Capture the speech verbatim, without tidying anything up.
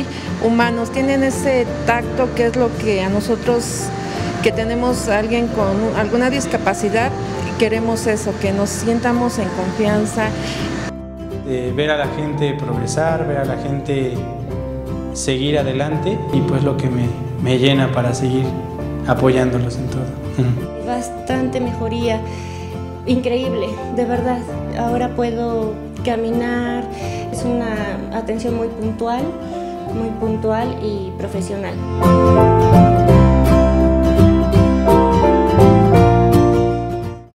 humanos, tienen ese tacto que es lo que a nosotros que tenemos a alguien con alguna discapacidad, queremos eso, que nos sientamos en confianza. De ver a la gente progresar, ver a la gente seguir adelante y pues lo que me, me llena para seguir apoyándolos en todo. Bastante mejoría, increíble, de verdad. Ahora puedo caminar, es una atención muy puntual, muy puntual y profesional.